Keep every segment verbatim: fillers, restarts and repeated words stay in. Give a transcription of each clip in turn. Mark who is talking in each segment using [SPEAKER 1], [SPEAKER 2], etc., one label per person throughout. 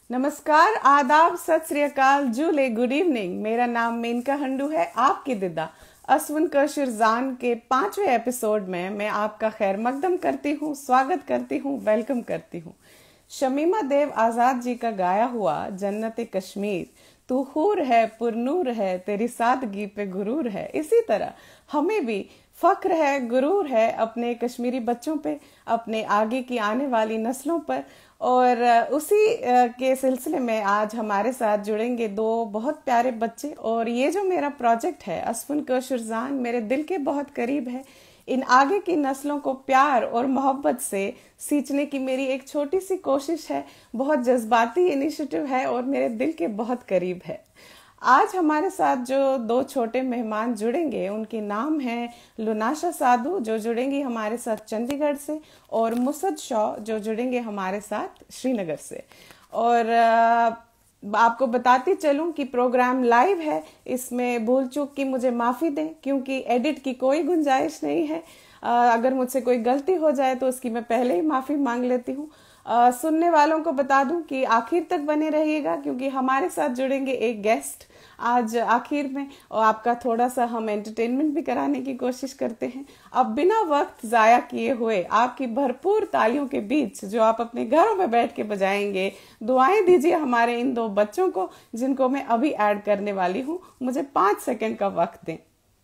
[SPEAKER 1] नमस्कार, आदाब, सत श्री अकाल, जूले, गुड इवनिंग। मेरा नाम मेनका हंडू है। आपकी दिदा असवन कशर जान के पांचवें एपिसोड में मैं आपका खैर मकदम करती हूँ, स्वागत करती हूँ, वेलकम करती हूँ। शमीमा देव आजाद जी का गाया हुआ जन्नत कश्मीर, तू हूर है पुरनूर है, तेरी सादगी पे गुरूर है। इसी तरह हमें भी फख्र है, गुरूर है अपने कश्मीरी बच्चों पे, अपने आगे की आने वाली नस्लों पर। और उसी के सिलसिले में आज हमारे साथ जुड़ेंगे दो बहुत प्यारे बच्चे। और ये जो मेरा प्रोजेक्ट है असफुन कशर जान मेरे दिल के बहुत करीब है। इन आगे की नस्लों को प्यार और मोहब्बत से सींचने की मेरी एक छोटी सी कोशिश है। बहुत जज्बाती इनिशिएटिव है और मेरे दिल के बहुत करीब है। आज हमारे साथ जो दो छोटे मेहमान जुड़ेंगे उनके नाम हैं लुनाशा साधु, जो जुड़ेंगी हमारे साथ चंडीगढ़ से, और मुसद शॉ, जो जुड़ेंगे हमारे साथ श्रीनगर से। और आपको बताती चलूं कि प्रोग्राम लाइव है, इसमें भूल चूक की मुझे माफ़ी दें क्योंकि एडिट की कोई गुंजाइश नहीं है। अगर मुझसे कोई गलती हो जाए तो उसकी मैं पहले ही माफ़ी मांग लेती हूँ। सुनने वालों को बता दूं कि आखिर तक बने रहिएगा क्योंकि हमारे साथ जुड़ेंगे एक गेस्ट आज आखिर में, और आपका थोड़ा सा हम एंटरटेनमेंट भी कराने की कोशिश करते हैं। अब बिना वक्त जाया किए हुए आपकी भरपूर तालियों के बीच जो आप अपने घरों में बैठ के बजाएंगे, दुआएं दीजिए हमारे इन दो बच्चों को जिनको मैं अभी ऐड करने वाली हूँ। मुझे पांच सेकंड का वक्त दें।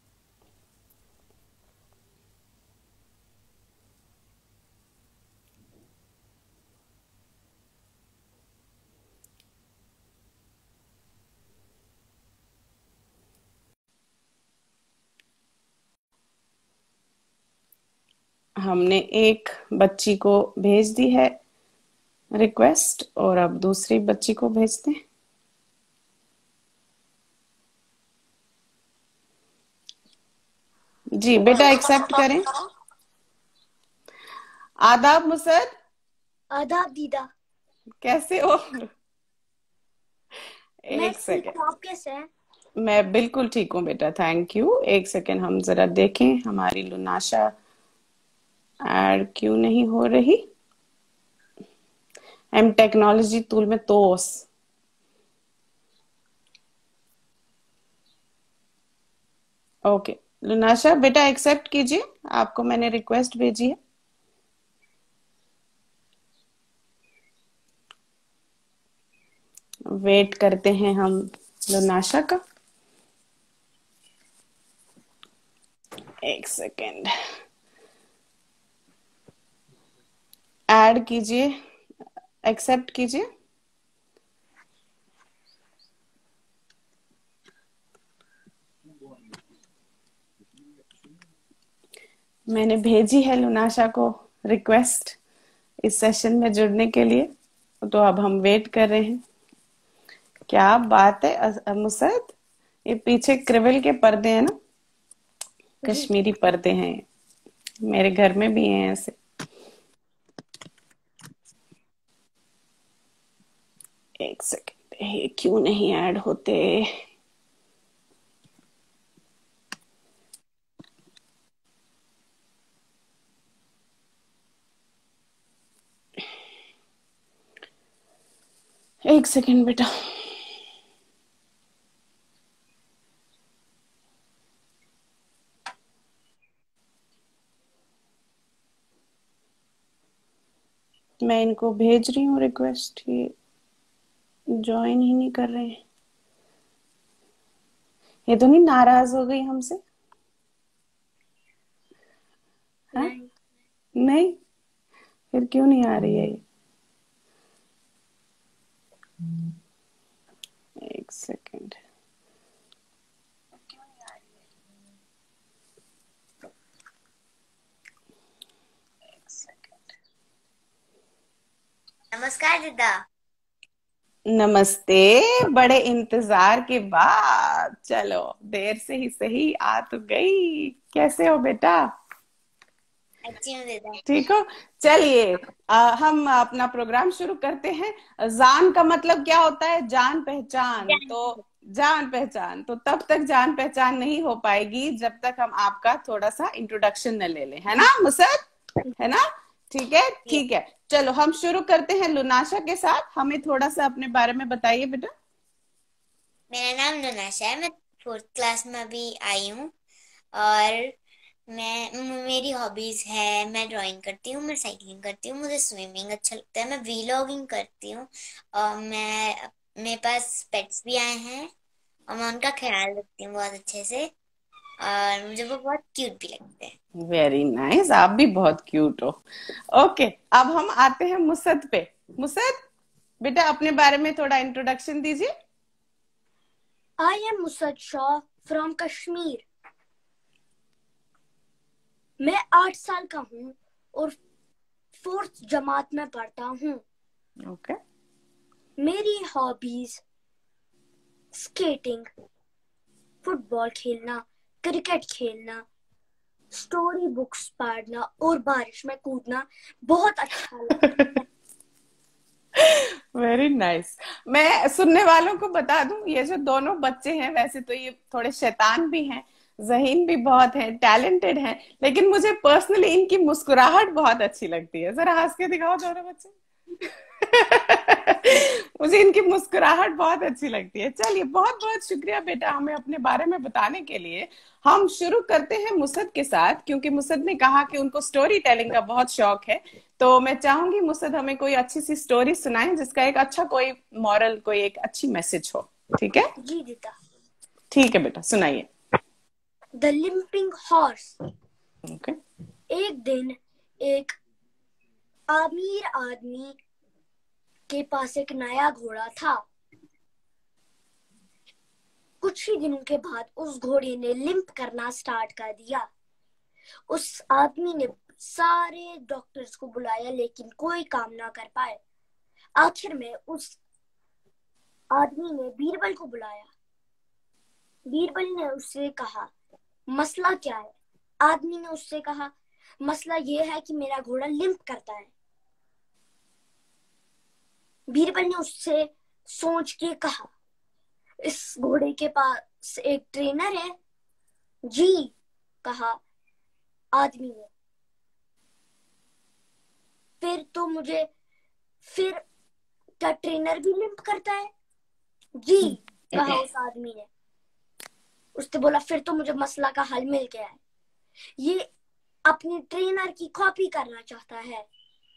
[SPEAKER 1] हमने एक बच्ची को भेज दी है रिक्वेस्ट और अब दूसरी बच्ची को भेजते हैं। जी बेटा, एक्सेप्ट करें। आदाब मुसद।
[SPEAKER 2] आदाब दीदा,
[SPEAKER 1] कैसे हो?
[SPEAKER 2] एक सेकंड। आप कैसे हैं?
[SPEAKER 1] मैं बिल्कुल ठीक हूँ बेटा, थैंक यू। एक सेकंड हम जरा देखें हमारी लुनाशा ऐड क्यों नहीं हो रही। एम टेक्नोलॉजी टूल में तोस। ओके लुनाशा बेटा, एक्सेप्ट कीजिए, आपको मैंने रिक्वेस्ट भेजी है। वेट करते हैं हम लुनाशा का। एक सेकेंड, ऐड कीजिए, एक्सेप्ट कीजिए। मैंने भेजी है लुनाशा को रिक्वेस्ट इस सेशन में जुड़ने के लिए, तो अब हम वेट कर रहे हैं। क्या बात है मुसद, ये पीछे क्रिवल के पर्दे हैं ना, कश्मीरी पर्दे हैं, मेरे घर में भी हैं ऐसे। एक सेकेंड, ये क्यों नहीं ऐड होते? एक सेकेंड बेटा। मैं इनको भेज रही हूँ रिक्वेस्ट, ये ज्वाइन ही नहीं कर रहे हैं। ये तो नहीं नाराज हो गई हमसे?
[SPEAKER 2] नहीं,
[SPEAKER 1] नहीं, फिर क्यों नहीं आ रही है ये? एक सेकेंड,
[SPEAKER 2] नमस्कार दीदा।
[SPEAKER 1] नमस्ते, बड़े इंतजार के बाद, चलो देर से ही सही आ तो गई। कैसे हो बेटा?
[SPEAKER 2] अच्छी हूँ दीदा।
[SPEAKER 1] ठीक हो? चलिए हम अपना प्रोग्राम शुरू करते हैं। जान का मतलब क्या होता है? जान पहचान। तो जान पहचान, तो तब तक जान पहचान नहीं हो पाएगी जब तक हम आपका थोड़ा सा इंट्रोडक्शन न ले लें, है ना मुसद? है ना? ठीक है,
[SPEAKER 2] ये
[SPEAKER 1] ठीक है। चलो हम शुरू करते हैं लुनाशा के साथ। हमें थोड़ा सा अपने बारे में बताइए बेटा।
[SPEAKER 2] मेरा नाम नुनाशा है। मैं फोर्थ क्लास में अभी आई हूँ। और मैं म- मेरी हॉबीज है, मैं ड्राइंग करती हूँ, मैं साइकिलिंग करती हूँ, मुझे स्विमिंग अच्छा लगता है, मैं वीलॉगिंग करती हूँ। और मैं मेरे पास पेट्स भी आए हैं और मैं उनका ख्याल रखती हूँ बहुत अच्छे से। और मुझे वो बहुत क्यूट भी लगते हैं।
[SPEAKER 1] वेरी नाइस, आप भी बहुत क्यूट हो। ओके, अब हम आते हैं मुसद पे। मुसद बेटा, अपने बारे में थोड़ा इंट्रोडक्शन दीजिए।
[SPEAKER 3] I am Musad Shah from Kashmir. मैं आठ साल का हूँ और फोर्थ जमात में पढ़ता हूँ।
[SPEAKER 1] ओके,
[SPEAKER 3] मेरी हॉबीज स्केटिंग, फुटबॉल खेलना, क्रिकेट खेलना, स्टोरी बुक्स पढ़ना और बारिश में कूदना बहुत अच्छा लगता है।
[SPEAKER 1] Very nice. मैं सुनने वालों को बता दूं, ये जो दोनों बच्चे हैं वैसे तो ये थोड़े शैतान भी हैं, ज़हीन भी बहुत है, टैलेंटेड हैं, लेकिन मुझे पर्सनली इनकी मुस्कुराहट बहुत अच्छी लगती है। जरा हंस के दिखाओ दोनों बच्चे। मुझे इनकी मुस्कुराहट बहुत अच्छी लगती है। चलिए, बहुत बहुत शुक्रिया बेटा हमें अपने बारे में बताने के लिए। हम शुरू करते हैं मुसद के साथ, क्योंकि मुसद ने कहा कि उनको स्टोरी टेलिंग का बहुत शौक है। तो मैं चाहूंगी मुसद हमें कोई अच्छी सी स्टोरी सुनाए जिसका एक अच्छा कोई मॉरल, कोई एक अच्छी मैसेज हो। ठीक है,
[SPEAKER 3] जी दीदा।
[SPEAKER 1] ठीक है बेटा, सुनाइए।
[SPEAKER 3] The limping horse.
[SPEAKER 1] ओके,
[SPEAKER 3] एक दिन एक अमीर आदमी के पास एक नया घोड़ा था। कुछ ही दिनों के बाद उस घोड़े ने लिम्प करना स्टार्ट कर दिया। उस आदमी ने सारे डॉक्टर्स को बुलाया लेकिन कोई काम ना कर पाए। आखिर में उस आदमी ने बीरबल को बुलाया। बीरबल ने उससे कहा, मसला क्या है? आदमी ने उससे कहा, मसला यह है कि मेरा घोड़ा लिम्प करता है। बीरबल ने उससे सोच के कहा, इस घोड़े के पास एक ट्रेनर है? जी, कहा आदमी ने। फिर तो मुझे फिर क्या ट्रेनर भी लिम्प करता है? जी, कहा उस आदमी ने। उसने बोला, फिर तो मुझे मसला का हल मिल गया है। ये अपनी ट्रेनर की कॉपी करना चाहता है।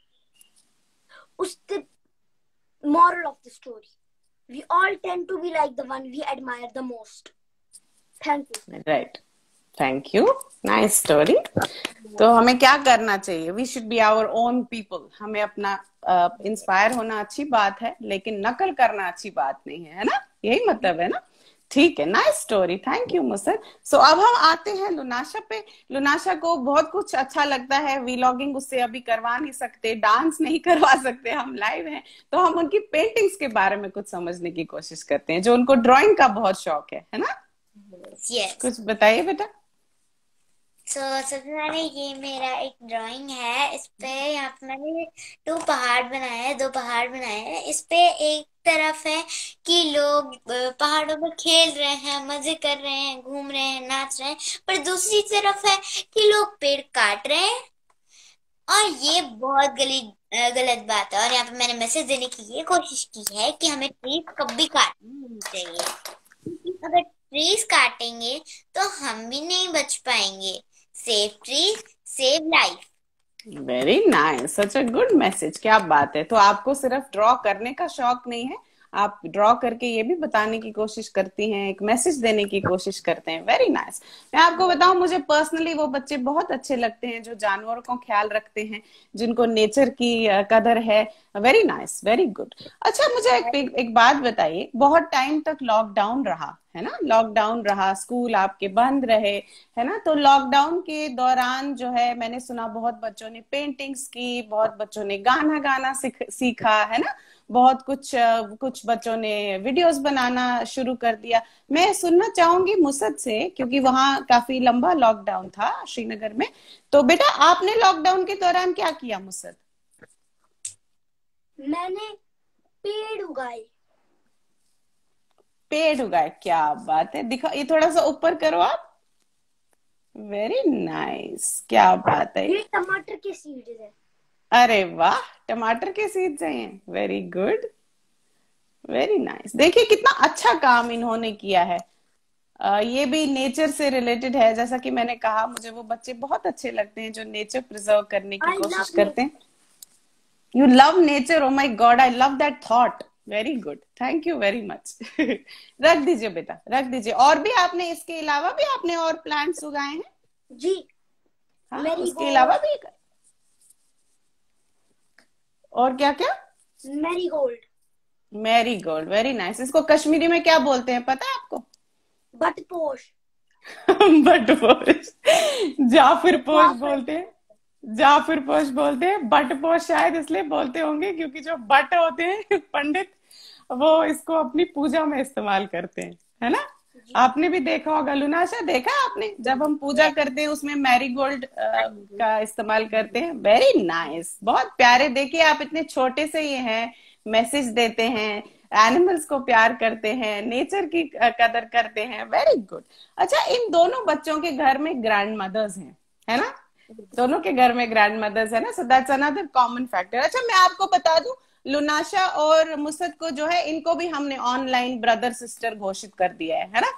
[SPEAKER 3] उसके moral of the story, we all tend to be like the one we admire the most. Thank you.
[SPEAKER 1] Right, thank you, nice story. तो हमें क्या करना चाहिए? We should be our own people. हमें अपना इंस्पायर uh, होना अच्छी बात है, लेकिन नकल करना अच्छी बात नहीं है, है ना? यही मतलब है ना? ठीक है, nice story, thank you Musad. So अब हम आते हैं लुनाशा पे। लुनाशा को बहुत कुछ अच्छा लगता है, वीलॉगिंग उससे अभी करवा नहीं सकते, डांस नहीं करवा सकते, हम लाइव हैं, तो हम उनकी पेंटिंग्स के बारे में कुछ समझने की कोशिश करते हैं, जो उनको ड्राइंग का बहुत शौक है है ना?
[SPEAKER 2] यस।
[SPEAKER 1] कुछ बताइए बेटा।
[SPEAKER 2] सो सबसे पहले ये मेरा एक ड्राइंग है। इस पे यहाँ पे मैंने दो पहाड़ बनाए हैं, दो पहाड़ बनाए हैं। इस पे एक तरफ है कि लोग अ, पहाड़ों पर खेल रहे हैं, मजे कर रहे हैं, घूम रहे हैं, नाच रहे हैं। पर दूसरी तरफ है कि लोग पेड़ काट रहे हैं। और ये बहुत गली अ, गलत बात है। और यहाँ पे मैंने मैसेज देने की ये कोशिश की है कि हमें ट्रीज कभी काटनी नहीं चाहिए, क्योंकि अगर ट्रीज काटेंगे तो हम भी नहीं बच पाएंगे। Save trees, save life.
[SPEAKER 1] Very nice, such a good message. क्या बात है। तो आपको सिर्फ ड्रॉ करने का शौक नहीं है, आप ड्रॉ करके ये भी बताने की कोशिश करती हैं, एक मैसेज देने की कोशिश करते हैं। Very nice. मैं आपको बताऊं, मुझे पर्सनली वो बच्चे बहुत अच्छे लगते हैं जो जानवरों का ख्याल रखते हैं, जिनको नेचर की अ, कदर है। Very nice, very good. अच्छा, मुझे एक, एक, एक बात बताइए। बहुत टाइम तक लॉकडाउन रहा है ना, लॉकडाउन रहा, स्कूल आपके बंद रहे, है ना? तो लॉकडाउन के दौरान जो है, मैंने सुना बहुत बच्चों ने पेंटिंग्स की, बहुत बच्चों ने गाना गाना सीख, सीखा, है ना? बहुत कुछ अ, कुछ बच्चों ने वीडियोस बनाना शुरू कर दिया। मैं सुनना चाहूंगी मुसद से, क्योंकि वहां काफी लंबा लॉकडाउन था श्रीनगर में। तो बेटा, आपने लॉकडाउन के दौरान क्या किया मुसद?
[SPEAKER 3] मैंने पेड़ उगाए।
[SPEAKER 1] पेड़ उगाए, क्या बात है। दिखा, ये थोड़ा सा ऊपर करो आप। वेरी नाइस, क्या बात है।
[SPEAKER 3] ये टमाटर के सीड्स है।
[SPEAKER 1] अरे वाह, टमाटर के सीड चाहिए, वेरी गुड, वेरी नाइस। देखिए कितना अच्छा काम इन्होंने किया है। अ, ये भी नेचर से रिलेटेड है, जैसा कि मैंने कहा मुझे वो बच्चे बहुत अच्छे लगते हैं जो नेचर प्रिजर्व करने की
[SPEAKER 3] आई
[SPEAKER 1] कोशिश
[SPEAKER 3] लव
[SPEAKER 1] करते हैं। You love nature, oh my god, I love that thought, very good, thank you very much. रख दीजिए बेटा, रख दीजिए। और भी आपने, इसके अलावा भी आपने और प्लांट्स उगाए हैं?
[SPEAKER 3] जी।
[SPEAKER 1] हाँ,
[SPEAKER 3] मेरी
[SPEAKER 1] उसके अलावा भी? और क्या क्या?
[SPEAKER 3] Marigold.
[SPEAKER 1] Marigold, very nice. इसको कश्मीरी में क्या बोलते हैं पता है आपको?
[SPEAKER 3] बटपोश।
[SPEAKER 1] बट पोश, जाफिर पोश
[SPEAKER 3] जाफर।
[SPEAKER 1] बोलते हैं, जाफिर पोश बोलते हैं। बट पोश शायद इसलिए बोलते होंगे क्योंकि जो बट होते हैं पंडित, वो इसको अपनी पूजा में इस्तेमाल करते हैं, है ना?
[SPEAKER 3] जी।
[SPEAKER 1] आपने भी देखा होगा, लुनाशा देखा है आपने, जब हम पूजा करते हैं उसमें मैरीगोल्ड का इस्तेमाल करते हैं। वेरी नाइस, बहुत प्यारे। देखिए आप इतने छोटे से ये हैं, मैसेज देते हैं, एनिमल्स को प्यार करते हैं, नेचर की कदर करते हैं, वेरी गुड। अच्छा, इन दोनों बच्चों के घर में ग्रैंड मदर्स हैं, है ना? दोनों के घर में ग्रैंड मदर्स है ना, so that's another common factor. अच्छा, मैं आपको बता दूं, लुनाशा और मुसद को जो है, इनको भी हमने ऑनलाइन ब्रदर सिस्टर घोषित कर दिया है है ना?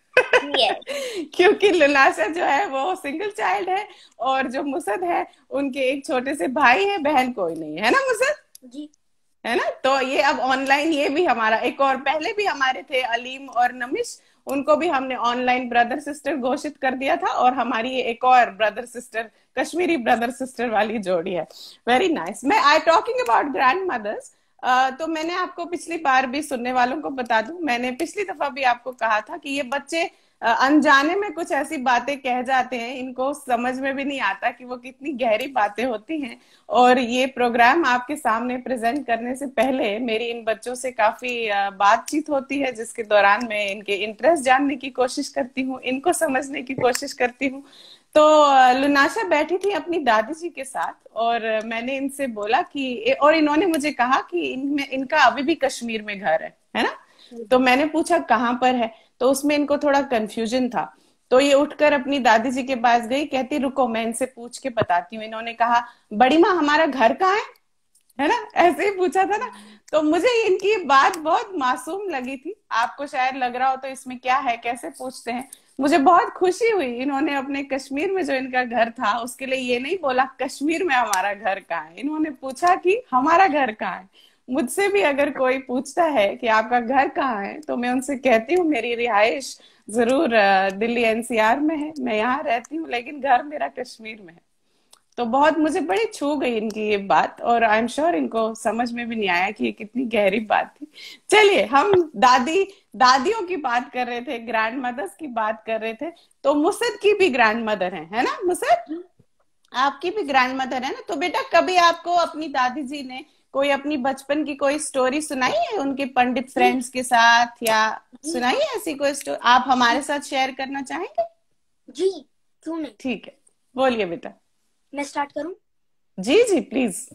[SPEAKER 2] यस।
[SPEAKER 1] क्योंकि लुनाशा जो है वो सिंगल चाइल्ड है, और जो मुसद है उनके एक छोटे से भाई है, बहन कोई नहीं है ना मुसद?
[SPEAKER 3] जी।
[SPEAKER 1] है ना? तो ये अब ऑनलाइन, ये भी हमारा एक, और पहले भी हमारे थे अलीम और नमिश, उनको भी हमने ऑनलाइन ब्रदर सिस्टर घोषित कर दिया था। और हमारी ये एक और brother sister, Kashmiri brother sister वाली जोड़ी है। Very nice. मैं I talking about grandmothers, तो मैंने आपको पिछली बार भी, सुनने वालों को बता दूं, मैंने पिछली दफा भी आपको कहा था कि ये बच्चे अ, अनजाने में कुछ ऐसी बातें कह जाते हैं, इनको समझ में भी नहीं आता कि वो कितनी गहरी बातें होती हैं। और ये प्रोग्राम आपके सामने प्रेजेंट करने से पहले मेरी इन बच्चों से काफी अ, बातचीत होती है, जिसके दौरान मैं इनके इंटरेस्ट जानने की कोशिश करती हूँ, इनको समझने की कोशिश करती हूँ। तो अ, लुनाशा बैठी थी अपनी दादी जी के साथ, और अ, मैंने इनसे बोला कि, और इन्होंने मुझे कहा कि इनमें, इनका अभी भी कश्मीर में घर है है ना? तो मैंने पूछा कहाँ पर है, तो उसमें इनको थोड़ा कंफ्यूजन था। तो ये उठकर अपनी दादी जी के पास गई, कहती रुको मैं इनसे पूछ के बताती हूँ। इन्होंने कहा बड़ी माँ हमारा घर कहाँ है है ना? ऐसे ही पूछा था ना। तो मुझे इनकी बात बहुत मासूम लगी थी, आपको शायद लग रहा हो तो इसमें क्या है, कैसे पूछते हैं। मुझे बहुत खुशी हुई, इन्होंने अपने कश्मीर में जो इनका घर था उसके लिए ये नहीं बोला कश्मीर में हमारा घर कहाँ है, इन्होंने पूछा कि हमारा घर कहाँ है। मुझसे भी अगर कोई पूछता है कि आपका घर कहाँ है, तो मैं उनसे कहती हूँ मेरी रिहाइश जरूर अ, दिल्ली एन सी आर में है, मैं यहाँ रहती हूँ, लेकिन घर मेरा कश्मीर में है। तो बहुत मुझे बड़ी छू गई इनकी ये बात, और आई एम श्योर इनको समझ में भी नहीं आया कि ये कितनी गहरी बात थी। चलिए, हम दादी दादियों की बात कर रहे थे, ग्रैंड मदर्स की बात कर रहे थे, तो मुसद की भी ग्रैंड मदर है है ना? मुसद, आपकी भी ग्रैंड मदर है ना? तो बेटा, कभी आपको अपनी दादी जी ने कोई अपनी बचपन की कोई स्टोरी सुनाई है उनके पंडित फ्रेंड्स के साथ, या सुनाई है ऐसी कोई स्टोरी आप हमारे साथ शेयर करना चाहेंगे?
[SPEAKER 3] जी, क्यों नहीं।
[SPEAKER 1] ठीक है, बोलिए बेटा।
[SPEAKER 3] मैं स्टार्ट करूं?
[SPEAKER 1] जी जी प्लीज।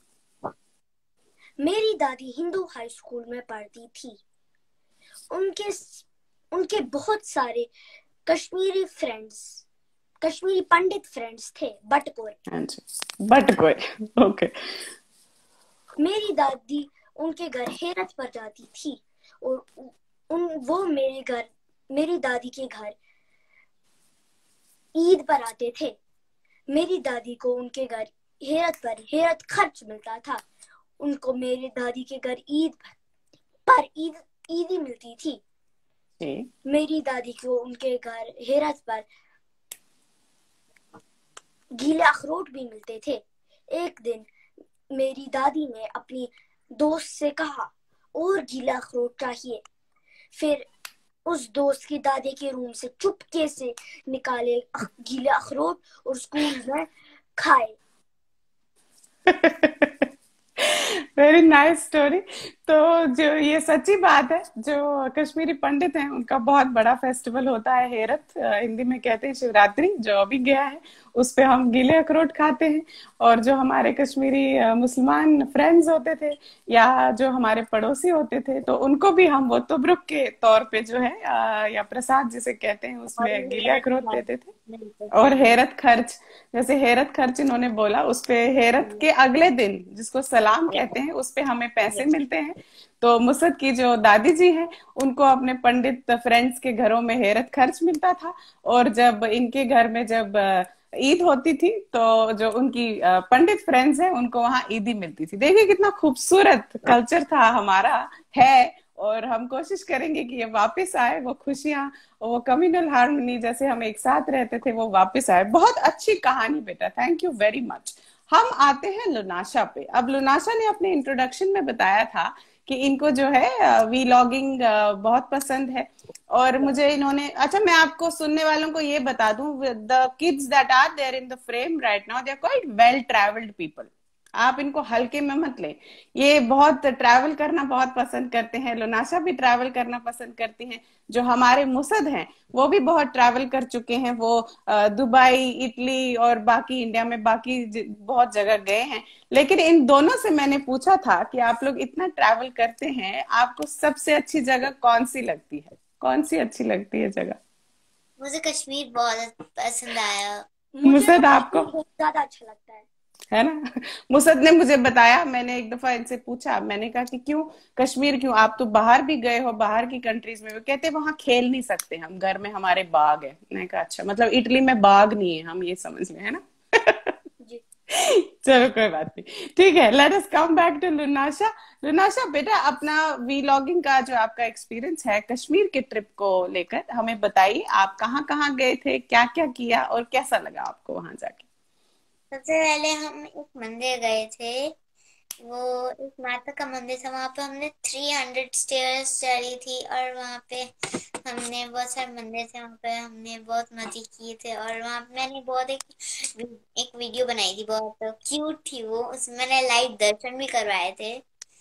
[SPEAKER 3] मेरी दादी हिंदू हाई स्कूल में पढ़ती थी। उनके उनके बहुत सारे कश्मीरी फ्रेंड्स, कश्मीरी पंडित फ्रेंड्स थे, बटकोर।
[SPEAKER 1] हाँ जी, बटकोर, ओके।
[SPEAKER 3] मेरी दादी उनके घर हेरत पर जाती थी, और उन वो मेरे घर, मेरी दादी के घर ईद पर आते थे। मेरी दादी को उनके घर हेरत पर हेरत खर्च मिलता था। उनको मेरी दादी के घर ईद पर ईद ईदी मिलती थी।
[SPEAKER 1] जी।
[SPEAKER 3] मेरी दादी को उनके घर हेरत पर गीले अखरोट भी मिलते थे। एक दिन मेरी दादी ने अपनी दोस्त से कहा और गीला अखरोट चाहिए। फिर उस दोस्त की दादी के रूम से चुपके से निकाले गीले अखरोट और स्कूल में खाए।
[SPEAKER 1] Very nice story. तो जो ये सच्ची बात है, जो कश्मीरी पंडित हैं उनका बहुत बड़ा फेस्टिवल होता है हेरत, अ, हिंदी में कहते हैं शिवरात्रि, जो अभी गया है। उस पे हम गीले अखरोट खाते हैं। और जो हमारे कश्मीरी अ, मुसलमान फ्रेंड्स होते थे या जो हमारे पड़ोसी होते थे, तो उनको भी हम वो तुबरुक के तौर पे जो है अ, या प्रसाद जिसे कहते हैं,
[SPEAKER 2] और
[SPEAKER 1] उसमें गीले
[SPEAKER 2] हेयर
[SPEAKER 1] अखरोट
[SPEAKER 2] कट
[SPEAKER 1] देते थे।
[SPEAKER 2] मिलते
[SPEAKER 1] और
[SPEAKER 2] थे।
[SPEAKER 1] हेरत खर्च, जैसे हेरत खर्च इन्होंने बोला, उस पे हेरत के अगले दिन जिसको सलाम कहते हैं, उस पे हमें पैसे मिलते हैं। तो मुसद की जो दादी जी हैं, उनको अपने पंडित फ्रेंड्स के घरों में हेरत खर्च मिलता था। और जब इनके घर में जब अ, ईद होती थी, तो जो उनकी अ, पंडित फ्रेंड्स हैं, उनको वहां ईदी मिलती थी। देखिए कितना खूबसूरत कल्चर था हमारा, है। और हम कोशिश करेंगे कि ये वापस आए, वो खुशियां, वो कम्युनल हार्मनी, जैसे हम एक साथ रहते थे, वो वापस आए। बहुत अच्छी कहानी बेटा, थैंक यू वेरी मच। हम आते हैं लुनाशा पे। अब लुनाशा ने अपने इंट्रोडक्शन में बताया था कि इनको जो है वीलॉगिंग बहुत पसंद है। और मुझे इन्होंने, अच्छा मैं आपको सुनने वालों को ये बता दूं, the kids that are there in the frame right now, they are quite well travelled people. आप इनको हल्के में मत लें। ये बहुत ट्रैवल करना बहुत पसंद करते हैं। लोनाशा भी ट्रैवल करना पसंद करती हैं। जो हमारे मुसद हैं, वो भी बहुत ट्रैवल कर चुके हैं। वो अ, दुबई, इटली और बाकी इंडिया में बाकी ज- बहुत जगह गए हैं। लेकिन इन दोनों से मैंने पूछा था कि आप लोग इतना ट्रैवल करते हैं, आपको सबसे अच्छी जगह कौन सी लगती है? कौन सी अच्छी लगती है जगह?
[SPEAKER 2] मुझे कश्मीर बहुत पसंद आया।
[SPEAKER 3] मुझे तो
[SPEAKER 1] मुसद आपको?
[SPEAKER 3] कश्मीर बहुत ज्यादा अच्छा लगता है।
[SPEAKER 1] है ना? मुसद ने मुझे बताया, मैंने एक दफा इनसे पूछा, मैंने कहा कि क्यों कश्मीर, क्यों? आप तो बाहर भी गए हो, बाहर की कंट्रीज में भी। कहते वहां खेल नहीं सकते हम, घर में हमारे बाग है। मैंने कहा अच्छा, मतलब इटली में बाग नहीं है, हम ये समझ लें, है ना?
[SPEAKER 3] जी।
[SPEAKER 1] चलो कोई बात नहीं, ठीक है। Let us come back to Lunasha. Lunasha बेटा, अपना वीलॉगिंग का जो आपका एक्सपीरियंस है कश्मीर के ट्रिप को लेकर, हमें बताइए। आप कहाँ कहाँ गए थे, क्या क्या किया, और कैसा लगा आपको वहां जाके?
[SPEAKER 2] सबसे पहले हम एक मंदिर गए थे। वो एक माता का मंदिर था। वहां पे हमने थ्री हंड्रेड स्टेयर्स चढ़ी थी, और वहां पे हमने बहुत सारे मंदिर थे, वहां पे हमने बहुत मजे किए थे। और वहां पे मैंने बहुत एक एक वीडियो बनाई थी, बहुत क्यूट थी वो। उसमें मैंने लाइव दर्शन भी करवाए थे।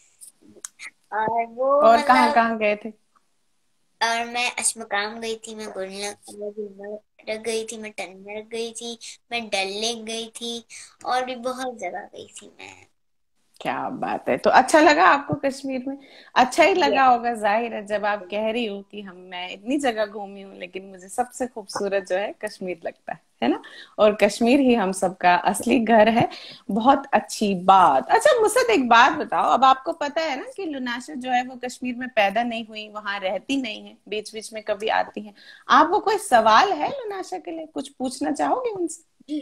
[SPEAKER 2] और वो
[SPEAKER 1] और कहाँ
[SPEAKER 2] मतलब,
[SPEAKER 1] कहाँ गए थे?
[SPEAKER 2] और मैं अशमकाम गई थी, मैं गुलमर्ग गुलमर्ग गई थी, मैं टनमर्ग गई थी, मैं डल लेक गई थी, और भी बहुत जगह गई थी मैं।
[SPEAKER 1] क्या बात है! तो अच्छा लगा आपको कश्मीर में? अच्छा ही
[SPEAKER 2] ये
[SPEAKER 1] लगा होगा, जाहिर है, जब आप कह रही हो कि हम मैं इतनी जगह घूमी हूँ, लेकिन मुझे सबसे खूबसूरत जो है कश्मीर लगता है है ना? और कश्मीर ही हम सबका असली घर है। बहुत अच्छी बात। अच्छा मुसद, एक बात बताओ, अब आपको पता है ना कि लुनाशा जो है वो कश्मीर में पैदा नहीं हुई, वहां रहती नहीं है, बीच बीच में कभी आती है। आपको कोई सवाल है लुनाशा के लिए, कुछ पूछना चाहोगे उनसे?
[SPEAKER 3] जी।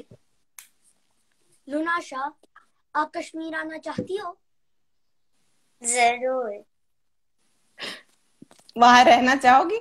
[SPEAKER 3] लुनाशा, आप कश्मीर आना चाहती हो?
[SPEAKER 2] जरूर।
[SPEAKER 1] वहां रहना चाहोगी?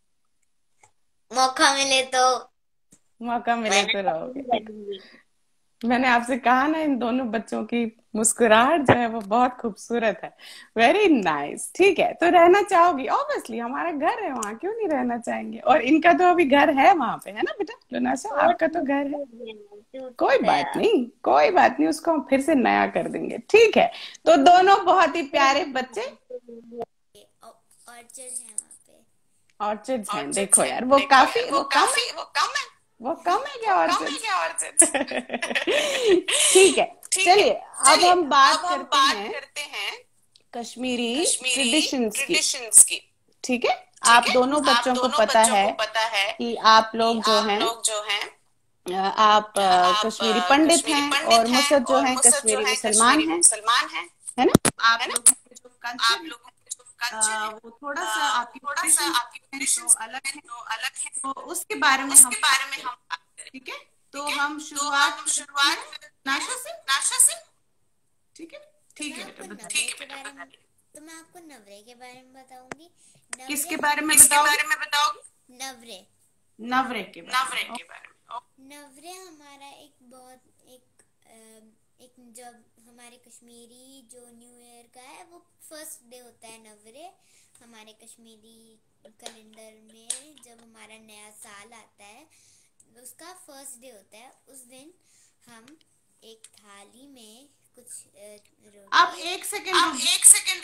[SPEAKER 2] मौका मिले तो
[SPEAKER 1] मौका मिले
[SPEAKER 2] मैं ना
[SPEAKER 1] तो रहोगे,
[SPEAKER 2] पसंद
[SPEAKER 1] ठीक।
[SPEAKER 2] करूंगी।
[SPEAKER 1] मैंने आपसे कहा ना, इन दोनों बच्चों की मुस्कुराहट जो है वो बहुत खूबसूरत है। Very nice. ठीक है, तो रहना चाहोगी? ऑब्वियसली हमारा घर है वहां, क्यों नहीं रहना चाहेंगे? और इनका तो अभी घर है वहां पे, है ना बेटा लोनाशा?
[SPEAKER 2] वो
[SPEAKER 1] आपका तो
[SPEAKER 2] टूट
[SPEAKER 1] घर है।
[SPEAKER 2] गया, टूट
[SPEAKER 1] कोई बात
[SPEAKER 2] गया।
[SPEAKER 1] नहीं, कोई बात नहीं, उसको हम फिर से नया कर देंगे, ठीक है। तो दोनों बहुत ही प्यारे बच्चे।
[SPEAKER 2] ऑर्चर्ड है वहाँ पे।
[SPEAKER 1] ऑर्चिड्स हैं,
[SPEAKER 2] ऑर्चिड्स
[SPEAKER 1] देखो
[SPEAKER 2] हैं,
[SPEAKER 1] यार, वो
[SPEAKER 2] देखो यार,
[SPEAKER 1] काफी,
[SPEAKER 2] वो
[SPEAKER 1] वो कम है।
[SPEAKER 2] काफी वो कम है।
[SPEAKER 1] वो कम है
[SPEAKER 2] वो
[SPEAKER 1] क्या
[SPEAKER 2] कम है
[SPEAKER 1] ऑर्चिड्स?
[SPEAKER 2] क्या ऑर्चिड्स?
[SPEAKER 1] ठीक है।
[SPEAKER 2] ठीक है।
[SPEAKER 1] चलिए, अब
[SPEAKER 2] चलिए,
[SPEAKER 1] हम बात
[SPEAKER 2] अब हम
[SPEAKER 1] करते
[SPEAKER 2] बात
[SPEAKER 1] हैं
[SPEAKER 2] करते हैं
[SPEAKER 1] कश्मीरी
[SPEAKER 2] कश्मीरी
[SPEAKER 1] ट्रेडिशंस की।
[SPEAKER 2] ट्रेडिशंस की।
[SPEAKER 1] ठीक है।
[SPEAKER 2] ठीक
[SPEAKER 1] आप
[SPEAKER 2] है।
[SPEAKER 1] दोनों
[SPEAKER 2] आप
[SPEAKER 1] बच्चों को
[SPEAKER 2] दोनों
[SPEAKER 1] पता
[SPEAKER 2] बच्चों
[SPEAKER 1] है
[SPEAKER 2] को पता है
[SPEAKER 1] कि आप
[SPEAKER 2] कि
[SPEAKER 1] लोग जो
[SPEAKER 2] आप
[SPEAKER 1] हैं,
[SPEAKER 2] लोग जो हैं,
[SPEAKER 1] अ, आप अ,
[SPEAKER 2] आप
[SPEAKER 1] कश्मीरी
[SPEAKER 2] अ,
[SPEAKER 1] पंडित
[SPEAKER 2] कश्मीरी
[SPEAKER 1] हैं, और
[SPEAKER 2] पंडित हैं,
[SPEAKER 1] मुसद जो
[SPEAKER 2] और
[SPEAKER 1] हैं
[SPEAKER 2] मुसद जो
[SPEAKER 1] कश्मीरी
[SPEAKER 2] हैं
[SPEAKER 1] मुसलमान
[SPEAKER 2] कश्मीरी
[SPEAKER 1] हैं,
[SPEAKER 2] मुसलमान हैं।
[SPEAKER 1] है ना? आप
[SPEAKER 2] है ना?
[SPEAKER 1] लोगों के जो कल्चर
[SPEAKER 2] आप
[SPEAKER 1] है,
[SPEAKER 2] लोगों के जो कल्चर है,
[SPEAKER 1] अ, वो थोड़ा सा
[SPEAKER 2] अ, वो
[SPEAKER 1] आपकी
[SPEAKER 2] थोड़ा सा
[SPEAKER 1] ट्रेडिशन
[SPEAKER 2] आपकी
[SPEAKER 1] है तो
[SPEAKER 2] ट्रेडिशंस
[SPEAKER 1] अलग
[SPEAKER 2] हैं
[SPEAKER 1] है।
[SPEAKER 2] तो अलग है।
[SPEAKER 1] तो उसके बारे
[SPEAKER 2] तो
[SPEAKER 1] में हम
[SPEAKER 2] उसके
[SPEAKER 1] बात
[SPEAKER 2] बारे में हम
[SPEAKER 1] करें,
[SPEAKER 2] बात करें।
[SPEAKER 1] ठीक है? तो
[SPEAKER 2] ठीक है।
[SPEAKER 1] हम
[SPEAKER 2] तो
[SPEAKER 1] शुरुआत
[SPEAKER 2] हम
[SPEAKER 1] करते
[SPEAKER 2] शुरुआत
[SPEAKER 1] हैं
[SPEAKER 2] करते हैं
[SPEAKER 1] नाशा से।
[SPEAKER 2] नाशा से।
[SPEAKER 1] ठीक है,
[SPEAKER 2] तो
[SPEAKER 1] ठीक
[SPEAKER 2] मैं
[SPEAKER 1] है बेटा,
[SPEAKER 2] आपको नवरे
[SPEAKER 1] बताइए।
[SPEAKER 2] ठीक है के बेटा, बारे में बताइए। तो मैं आपको नवरे के बारे में बताऊंगी। नवरे
[SPEAKER 1] किसके बारे
[SPEAKER 2] हम
[SPEAKER 1] में
[SPEAKER 2] किसके
[SPEAKER 1] बताओगे?
[SPEAKER 2] बारे में बताओगे? नवरे।
[SPEAKER 1] नवरे के बारे
[SPEAKER 2] नवरे
[SPEAKER 1] में।
[SPEAKER 2] के बारे में। नवरे हमारा एक बहुत एक अम, एक जब हमारे कश्मीरी जो न्यू ईयर का है, वो फर्स्ट डे होता है नवरे हमारे कश्मीरी कैलेंडर में। जब हमारा नया साल आता है, उसका फर्स्ट डे होता है। उस दिन हम एक थाली में कुछ अ,
[SPEAKER 1] आप
[SPEAKER 2] रोटी।
[SPEAKER 1] एक सेकंड रुक
[SPEAKER 2] आप एक सेकंड रुक
[SPEAKER 1] जाइए,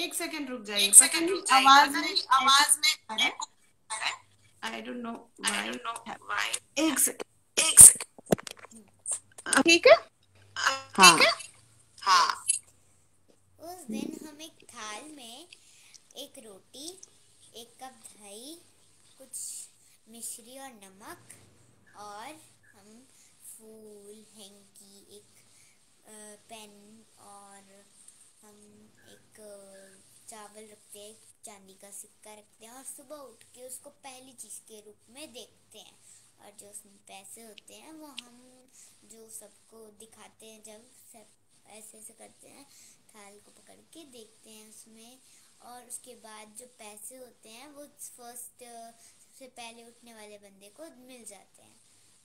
[SPEAKER 1] एक सेकंड रुक जाइए,
[SPEAKER 4] एक
[SPEAKER 1] पता
[SPEAKER 4] सेकंड
[SPEAKER 1] नहीं
[SPEAKER 4] रुक जाइए,
[SPEAKER 1] आवाज
[SPEAKER 4] पता
[SPEAKER 1] में
[SPEAKER 4] नहीं आवाज में
[SPEAKER 1] आ रहा है,
[SPEAKER 4] echo आ रहा है।
[SPEAKER 1] I don't know
[SPEAKER 4] I
[SPEAKER 1] why.
[SPEAKER 4] don't know why।
[SPEAKER 1] एक सेकंड,
[SPEAKER 4] एक सेकंड,
[SPEAKER 1] ठीक है। हाँ,
[SPEAKER 4] ठीक है। हाँ,
[SPEAKER 2] उस दिन हम एक थाल में एक रोटी, एक कप दही, कुछ मिश्री और नमक, और हम फूल, हैंकी, एक अ, पेन, और हम एक अ, चावल रखते हैं, एक चांदी का सिक्का रखते हैं, और सुबह उठ के उसको पहली चीज के रूप में देखते हैं। और जो उसमें पैसे होते हैं वो हम जो सबको दिखाते हैं, जब सब ऐसे ऐसे करते हैं, थाल को पकड़ के देखते हैं उसमें, और उसके बाद जो पैसे होते हैं वो फर्स्ट सबसे पहले उठने वाले बंदे को मिल जाते हैं।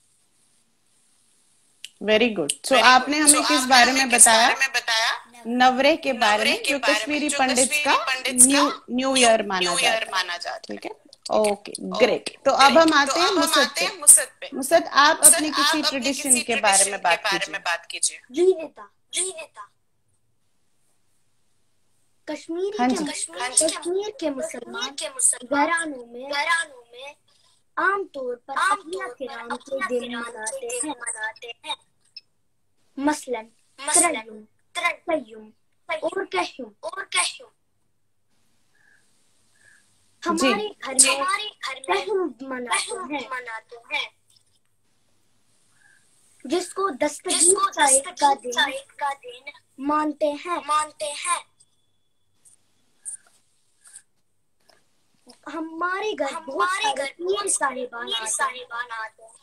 [SPEAKER 1] Very good. सो
[SPEAKER 4] Very
[SPEAKER 1] आपने
[SPEAKER 4] good।
[SPEAKER 1] हमें
[SPEAKER 4] So,
[SPEAKER 1] किस
[SPEAKER 4] आपने
[SPEAKER 1] बारे
[SPEAKER 4] हमें
[SPEAKER 1] में
[SPEAKER 4] किस
[SPEAKER 1] बताया?
[SPEAKER 4] बारे में बताया?
[SPEAKER 1] नवरे के बारे
[SPEAKER 4] नवरे
[SPEAKER 1] में,
[SPEAKER 4] के
[SPEAKER 1] जो
[SPEAKER 4] बारे में,
[SPEAKER 1] कश्मीरी
[SPEAKER 4] जो
[SPEAKER 1] पंडित
[SPEAKER 4] कश्मीरी
[SPEAKER 1] का
[SPEAKER 4] पंडित
[SPEAKER 1] न्यू
[SPEAKER 4] का
[SPEAKER 1] न्यू
[SPEAKER 4] न्यू
[SPEAKER 1] ईयर माना
[SPEAKER 4] न्यू
[SPEAKER 1] जाता
[SPEAKER 4] ईयर
[SPEAKER 1] है।
[SPEAKER 4] माना जाता है।
[SPEAKER 1] ठीक है, ओके ग्रेट।
[SPEAKER 4] ओके,
[SPEAKER 1] तो अब हम
[SPEAKER 4] ग्रेट।
[SPEAKER 1] आते
[SPEAKER 4] तो
[SPEAKER 1] हैं
[SPEAKER 4] अब हम
[SPEAKER 1] मुसद
[SPEAKER 4] आते
[SPEAKER 1] पे।
[SPEAKER 4] हैं मुसद पे।
[SPEAKER 1] मुसद, आप
[SPEAKER 4] मुसद,
[SPEAKER 1] अपनी किसी
[SPEAKER 4] आप अपनी
[SPEAKER 1] ट्रेडिशन
[SPEAKER 4] किसी
[SPEAKER 1] के बारे
[SPEAKER 4] ट्रेडिशन
[SPEAKER 1] में
[SPEAKER 4] के
[SPEAKER 1] बात
[SPEAKER 4] बारे
[SPEAKER 1] कीजिए।
[SPEAKER 4] में बात कीजिए।
[SPEAKER 3] जी नेता, जी नेता। कश्मीरी
[SPEAKER 1] हाँ
[SPEAKER 3] के
[SPEAKER 1] जी।
[SPEAKER 3] मुसलमान कश्मीर के मुसलमान
[SPEAKER 4] के मुसलमान
[SPEAKER 3] घरानों में
[SPEAKER 4] घरानों में
[SPEAKER 3] आमतौर पर
[SPEAKER 4] आम
[SPEAKER 3] अहिया
[SPEAKER 4] तौर पर
[SPEAKER 3] किराम के
[SPEAKER 4] अहिया
[SPEAKER 3] दिन
[SPEAKER 4] किराम के
[SPEAKER 3] मनाते
[SPEAKER 4] दिन
[SPEAKER 3] हैं।
[SPEAKER 4] मनाते हैं।
[SPEAKER 3] मसलन
[SPEAKER 4] मसलन
[SPEAKER 3] त्रय्युम,
[SPEAKER 4] त्रय्युम
[SPEAKER 3] तय्युम और कह्युम।
[SPEAKER 4] और कह्युम।
[SPEAKER 3] हमारे घर
[SPEAKER 4] जी,
[SPEAKER 3] में
[SPEAKER 4] हमारे घर में
[SPEAKER 3] कह्युम मनाते
[SPEAKER 4] कह्युम
[SPEAKER 3] हैं,
[SPEAKER 4] मनाते हैं,
[SPEAKER 3] जिसको दस्तगीर
[SPEAKER 4] जिसको
[SPEAKER 3] चाय का
[SPEAKER 4] दस्तगीर
[SPEAKER 3] दिन
[SPEAKER 4] चाय का दिन
[SPEAKER 3] मानते हैं।
[SPEAKER 4] मानते हैं।
[SPEAKER 3] हमारे घर बहुत
[SPEAKER 4] हमारे
[SPEAKER 3] सारे
[SPEAKER 4] घर
[SPEAKER 3] पीर
[SPEAKER 4] बहुत सारे
[SPEAKER 3] साहिबान
[SPEAKER 4] पीर
[SPEAKER 3] आते हैं।
[SPEAKER 4] साहिबान आते हैं।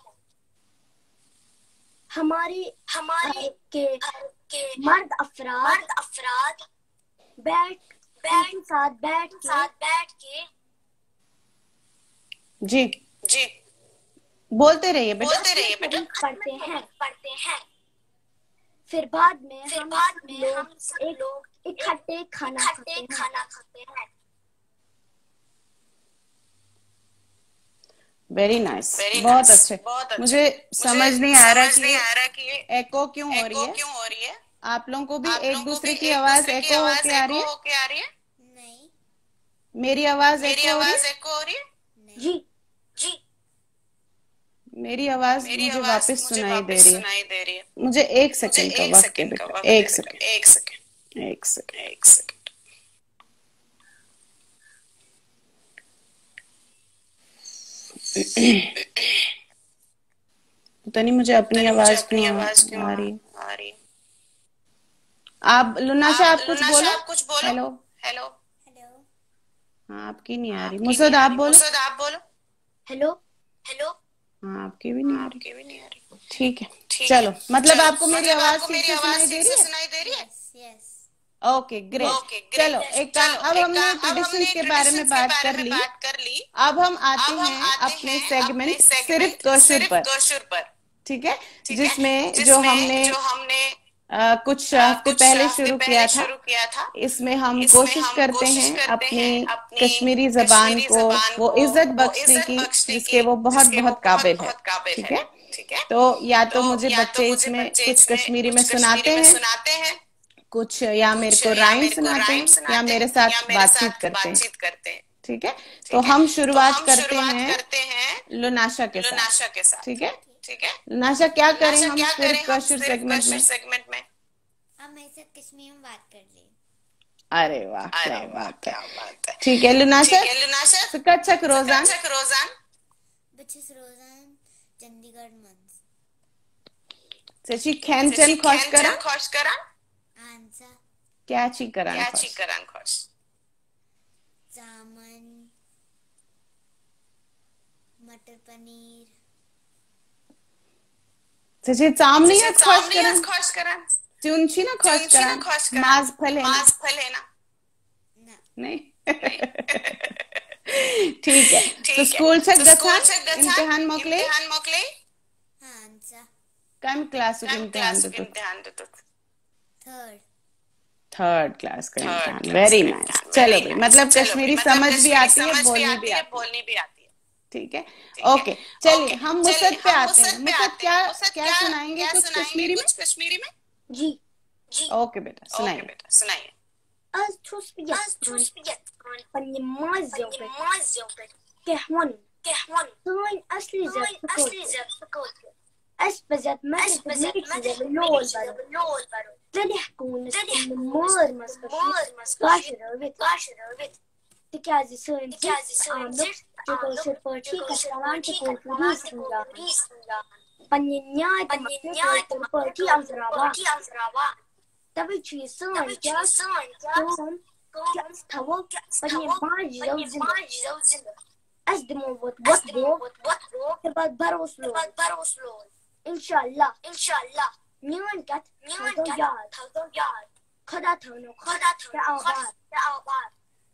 [SPEAKER 3] हमारे
[SPEAKER 4] हमारे
[SPEAKER 3] घर के
[SPEAKER 4] घर के
[SPEAKER 3] मर्द अफराद
[SPEAKER 4] मर्द अफराद
[SPEAKER 3] बैठ
[SPEAKER 4] बैठ
[SPEAKER 3] उनके साथ बैठ के
[SPEAKER 4] साथ बैठ के
[SPEAKER 1] जी
[SPEAKER 4] जी
[SPEAKER 1] बोलते रहिए बेटा।
[SPEAKER 4] बोलते रहिए बेटा।
[SPEAKER 3] पढ़ते हैं।
[SPEAKER 4] पढ़ते हैं।
[SPEAKER 3] फिर बाद में
[SPEAKER 4] फिर
[SPEAKER 3] हम
[SPEAKER 4] बाद
[SPEAKER 3] सब
[SPEAKER 4] में
[SPEAKER 3] लोग
[SPEAKER 4] हम सब
[SPEAKER 3] एक
[SPEAKER 4] लोग
[SPEAKER 3] इकट्ठे खाना
[SPEAKER 4] इकट्ठे
[SPEAKER 3] खाते हैं।
[SPEAKER 4] खाना खाते हैं।
[SPEAKER 1] वेरी नाइस,
[SPEAKER 4] Very
[SPEAKER 1] बहुत
[SPEAKER 4] nice,
[SPEAKER 1] अच्छे।
[SPEAKER 4] बहुत अच्छे।
[SPEAKER 1] मुझे समझ नहीं आ रहा
[SPEAKER 4] समझ नहीं आ रहा कि
[SPEAKER 1] कि एको क्यों हो रही
[SPEAKER 4] एको
[SPEAKER 1] है।
[SPEAKER 4] क्यों हो रही है।
[SPEAKER 1] आप लोगों को भी
[SPEAKER 4] आप
[SPEAKER 1] एक
[SPEAKER 4] लोगों को
[SPEAKER 1] दूसरे
[SPEAKER 4] भी
[SPEAKER 1] की
[SPEAKER 4] एक
[SPEAKER 1] आवाज
[SPEAKER 4] दूसरे की
[SPEAKER 1] एको
[SPEAKER 4] आवाज
[SPEAKER 1] होके आ रही
[SPEAKER 4] एको
[SPEAKER 1] है?
[SPEAKER 4] होके आ रही है?
[SPEAKER 2] नहीं,
[SPEAKER 1] मेरी आवाज
[SPEAKER 4] मेरी
[SPEAKER 1] एको हो रही
[SPEAKER 4] आवाज
[SPEAKER 1] है?
[SPEAKER 4] एको हो रही है?
[SPEAKER 2] नहीं।
[SPEAKER 3] जी
[SPEAKER 4] जी,
[SPEAKER 1] मेरी आवाज
[SPEAKER 4] मेरी
[SPEAKER 1] मुझे
[SPEAKER 4] आवाज
[SPEAKER 1] वापस
[SPEAKER 4] मुझे
[SPEAKER 1] सुनाई दे
[SPEAKER 4] वापस
[SPEAKER 1] रही है।
[SPEAKER 4] सुनाई दे रही है।
[SPEAKER 1] मुझे एक
[SPEAKER 4] मुझे
[SPEAKER 1] सेकंड का
[SPEAKER 4] एक
[SPEAKER 1] वक्त दे
[SPEAKER 4] सेकंड का
[SPEAKER 1] बेटा,
[SPEAKER 4] वक्त दे
[SPEAKER 1] एक
[SPEAKER 4] बेटा।
[SPEAKER 1] सेकंड,
[SPEAKER 4] एक सेकंड,
[SPEAKER 1] एक सेकंड।
[SPEAKER 4] एक सेकंड।
[SPEAKER 1] पता नहीं मुझे अपनी
[SPEAKER 4] मुझे
[SPEAKER 1] आवाज
[SPEAKER 4] अपनी
[SPEAKER 1] क्यों
[SPEAKER 4] आवाज क्यों
[SPEAKER 1] आ रही है।
[SPEAKER 4] आ रही है?
[SPEAKER 1] आप लुनाशा, आप कुछ
[SPEAKER 4] लुनाशा,
[SPEAKER 1] बोलो।
[SPEAKER 4] आप कुछ बोलो।
[SPEAKER 1] हेलो।
[SPEAKER 4] हेलो।
[SPEAKER 2] हेलो।
[SPEAKER 1] हाँ, आपकी नहीं आ रही।
[SPEAKER 4] आपकी
[SPEAKER 1] मुसद,
[SPEAKER 4] नहीं आ
[SPEAKER 1] आप
[SPEAKER 4] रही।
[SPEAKER 1] बोलो।
[SPEAKER 4] मुसद, आप बोलो।
[SPEAKER 3] हेलो।
[SPEAKER 4] हेलो।
[SPEAKER 1] हाँ, आपकी भी नहीं आ रही।
[SPEAKER 4] आपकी भी नहीं आ रही।
[SPEAKER 1] ठीक है,
[SPEAKER 4] ठीक
[SPEAKER 1] चलो।
[SPEAKER 4] है,
[SPEAKER 1] मतलब
[SPEAKER 4] चलो।
[SPEAKER 1] आपको मेरी
[SPEAKER 4] मतलब
[SPEAKER 1] आवाज
[SPEAKER 4] आपको
[SPEAKER 1] ठीक
[SPEAKER 4] मेरी
[SPEAKER 1] से
[SPEAKER 4] आवाज
[SPEAKER 1] सुनाई दे
[SPEAKER 4] ठीक
[SPEAKER 1] रही
[SPEAKER 4] से
[SPEAKER 1] है?
[SPEAKER 4] सुनाई दे रही है?
[SPEAKER 2] Yes, yes.
[SPEAKER 1] Okay great.
[SPEAKER 4] Okay, great.
[SPEAKER 1] चलो एक काम,
[SPEAKER 4] चलो,
[SPEAKER 1] अब
[SPEAKER 4] एक
[SPEAKER 1] हमने
[SPEAKER 4] काम, अब
[SPEAKER 1] ट्रेडिशंस
[SPEAKER 4] हमने
[SPEAKER 1] के बारे में
[SPEAKER 4] ट्रेडिशंस के
[SPEAKER 1] बात
[SPEAKER 4] बारे
[SPEAKER 1] कर
[SPEAKER 4] में
[SPEAKER 1] ली।
[SPEAKER 4] बात कर ली।
[SPEAKER 1] अब हम आते
[SPEAKER 4] अब हम
[SPEAKER 1] हैं
[SPEAKER 4] आते
[SPEAKER 1] अपने
[SPEAKER 4] हैं
[SPEAKER 1] सेगमेंट
[SPEAKER 4] अपने
[SPEAKER 1] सिर्फ
[SPEAKER 4] सेगमेंट
[SPEAKER 1] कौशल
[SPEAKER 4] सिर्फ
[SPEAKER 1] पर।
[SPEAKER 4] कौशल पर।
[SPEAKER 1] ठीक है,
[SPEAKER 4] ठीक है,
[SPEAKER 1] जिसमें जो
[SPEAKER 4] जिसमें
[SPEAKER 1] हमने
[SPEAKER 4] जो हमने
[SPEAKER 1] आ, कुछ
[SPEAKER 4] आ,
[SPEAKER 1] हफ्ते
[SPEAKER 4] कुछ
[SPEAKER 1] पहले
[SPEAKER 4] हफ्ते
[SPEAKER 1] शुरू
[SPEAKER 4] पहले
[SPEAKER 1] किया था।
[SPEAKER 4] शुरू किया था।
[SPEAKER 1] इसमें हम
[SPEAKER 4] इसमें
[SPEAKER 1] कोशिश
[SPEAKER 4] हम
[SPEAKER 1] करते
[SPEAKER 4] कोशिश
[SPEAKER 1] हैं
[SPEAKER 4] करते
[SPEAKER 1] अपनी
[SPEAKER 4] हैं अपनी
[SPEAKER 1] कश्मीरी जबान
[SPEAKER 4] कश्मीरी
[SPEAKER 1] को
[SPEAKER 4] जबान
[SPEAKER 1] वो
[SPEAKER 4] को
[SPEAKER 1] इज्जत
[SPEAKER 4] वो
[SPEAKER 1] बख्शने
[SPEAKER 4] इज्जत
[SPEAKER 1] की
[SPEAKER 4] बख्शने
[SPEAKER 1] जिसके
[SPEAKER 4] की
[SPEAKER 1] वो बहुत
[SPEAKER 4] जिसके वो
[SPEAKER 1] बहुत
[SPEAKER 4] बहुत
[SPEAKER 1] काबिल है।
[SPEAKER 4] बहुत काबिल
[SPEAKER 1] ठीक
[SPEAKER 4] है।
[SPEAKER 1] है,
[SPEAKER 4] ठीक है,
[SPEAKER 1] तो या तो
[SPEAKER 4] तो
[SPEAKER 1] मुझे
[SPEAKER 4] या तो
[SPEAKER 1] बच्चे
[SPEAKER 4] मुझे
[SPEAKER 1] इसमें
[SPEAKER 4] बच्चे
[SPEAKER 1] कुछ
[SPEAKER 4] इसमें
[SPEAKER 1] कश्मीरी में
[SPEAKER 4] कुछ
[SPEAKER 1] सुनाते
[SPEAKER 4] कश्मीरी में
[SPEAKER 1] हैं,
[SPEAKER 4] सुनाते हैं,
[SPEAKER 1] कुछ या मेरे
[SPEAKER 4] कुछ
[SPEAKER 1] को
[SPEAKER 4] या
[SPEAKER 1] राइम
[SPEAKER 4] मेरे को
[SPEAKER 1] सुनाते
[SPEAKER 4] राइम
[SPEAKER 1] हैं, या
[SPEAKER 4] सुनाते
[SPEAKER 1] मेरे
[SPEAKER 4] हैं,
[SPEAKER 1] साथ
[SPEAKER 4] या मेरे
[SPEAKER 1] बातचीत
[SPEAKER 4] साथ
[SPEAKER 1] करते हैं।
[SPEAKER 4] बातचीत करते हैं।
[SPEAKER 1] ठीक है,
[SPEAKER 4] ठीक
[SPEAKER 1] तो
[SPEAKER 4] है,
[SPEAKER 1] हम
[SPEAKER 4] तो
[SPEAKER 1] शुरुआत
[SPEAKER 4] हम
[SPEAKER 1] करते
[SPEAKER 4] शुरुआत
[SPEAKER 1] हैं
[SPEAKER 4] करते हैं
[SPEAKER 1] लुनाशा के साथ।
[SPEAKER 4] लुनाशा के साथ।
[SPEAKER 1] ठीक है,
[SPEAKER 4] ठीक है,
[SPEAKER 1] लुनाशा क्या करें
[SPEAKER 4] लुनाशा
[SPEAKER 1] हम
[SPEAKER 4] क्या
[SPEAKER 1] सिर्फ
[SPEAKER 4] करें हम
[SPEAKER 1] कश्मीर
[SPEAKER 4] सिर्फ
[SPEAKER 1] सेगमेंट
[SPEAKER 4] कश्मीर
[SPEAKER 1] में?
[SPEAKER 4] सेगमेंट में?
[SPEAKER 2] अब मेरे साथ कश्मीर में बात कर रही हूँ।
[SPEAKER 1] अरे वाह, क्या
[SPEAKER 4] अरे वाह,
[SPEAKER 1] बात है।
[SPEAKER 4] क्या बात है।
[SPEAKER 1] ठीक है लुनाशा,
[SPEAKER 4] ठीक है, लुनाशा।
[SPEAKER 1] सकचक रोजान
[SPEAKER 4] सकचक रोजान
[SPEAKER 2] बच्चेस रोजान चंडीगढ़ मंस
[SPEAKER 1] सची खैन चन
[SPEAKER 4] सची
[SPEAKER 1] खोश
[SPEAKER 4] खैन
[SPEAKER 1] करा
[SPEAKER 4] चन खोश करा
[SPEAKER 2] आंसा
[SPEAKER 1] क्या ची करान
[SPEAKER 4] क्या
[SPEAKER 1] खोश
[SPEAKER 4] ची करान खोश
[SPEAKER 2] जामन मटर पनीर
[SPEAKER 1] सची चामनी
[SPEAKER 4] सची
[SPEAKER 1] खोश करान
[SPEAKER 4] चामनियत खोश करान
[SPEAKER 1] चुनची ना खोश
[SPEAKER 4] चुनची ना
[SPEAKER 1] करान
[SPEAKER 4] खोश करान
[SPEAKER 1] माज फल है ना?
[SPEAKER 4] माज फल है ना?
[SPEAKER 2] ना
[SPEAKER 1] नहीं
[SPEAKER 4] नहीं।
[SPEAKER 1] ठीक है, तो
[SPEAKER 4] ठीक है,
[SPEAKER 1] स्कूल से
[SPEAKER 4] तो
[SPEAKER 1] गछान
[SPEAKER 4] स्कूल से गछान
[SPEAKER 1] इम्तिहान मोकले
[SPEAKER 4] इम्तिहान मोकले
[SPEAKER 2] हाँ आंसा
[SPEAKER 1] कम क्लास
[SPEAKER 4] कम
[SPEAKER 1] इम्तिहान
[SPEAKER 4] क्लास
[SPEAKER 1] देतो?
[SPEAKER 4] इम्तिहान देतो?
[SPEAKER 2] थर्ड
[SPEAKER 1] थर्ड क्लास का
[SPEAKER 4] थर्ड
[SPEAKER 1] इम्तिहान।
[SPEAKER 4] क्लास
[SPEAKER 1] वेरी
[SPEAKER 4] का
[SPEAKER 1] नाइस।
[SPEAKER 4] इम्तिहान।
[SPEAKER 1] चलो
[SPEAKER 4] वेरी
[SPEAKER 1] भाई,
[SPEAKER 4] नाइस।
[SPEAKER 1] मतलब
[SPEAKER 4] चलो भाई,
[SPEAKER 1] कश्मीरी
[SPEAKER 4] मतलब
[SPEAKER 1] समझ भी
[SPEAKER 4] कश्मीरी
[SPEAKER 1] आती है,
[SPEAKER 4] समझ भी
[SPEAKER 1] बोलनी
[SPEAKER 4] आती
[SPEAKER 1] भी
[SPEAKER 4] है,
[SPEAKER 1] आती है।
[SPEAKER 4] बोलनी भी आती है।
[SPEAKER 1] ठीक है,
[SPEAKER 4] ठीक है,
[SPEAKER 1] ओके चलिए
[SPEAKER 4] ओके,
[SPEAKER 1] हम
[SPEAKER 4] चलिए
[SPEAKER 1] मुसद पे
[SPEAKER 4] हम
[SPEAKER 1] आते हैं।
[SPEAKER 4] मुसद पे
[SPEAKER 1] मुसद
[SPEAKER 4] आते हैं।
[SPEAKER 1] क्या
[SPEAKER 4] मुसद
[SPEAKER 1] क्या
[SPEAKER 4] क्या
[SPEAKER 1] सुनाएंगे
[SPEAKER 4] क्या
[SPEAKER 1] कुछ
[SPEAKER 4] सुनाएंगे
[SPEAKER 1] कश्मीरी में?
[SPEAKER 4] कुछ कश्मीरी में?
[SPEAKER 3] जी
[SPEAKER 4] जी
[SPEAKER 1] ओके बेटा
[SPEAKER 4] ओके
[SPEAKER 1] सुनाइए।
[SPEAKER 4] बेटा सुनाइए।
[SPEAKER 3] आज sus piet panni mazio pet tehwan tehwan soin asli zat fakot أثبتت مادة الميكس باللول بارو تلحقون المور مسكشي قاشرة وبيت تكازي سوين عاملك تقول شرطوشي كسروان تقول فريس الله بنينيات مكتوب تقولتي أمزرابا تبي شيء سوين جاس توم تاو بني باج زوجين أصدموا وتبطبو تبغى بروسلو إن شاء الله إن شاء الله نيوان كات نيوان كات ثاو يار خدا ثانو خدا ثانو आबाद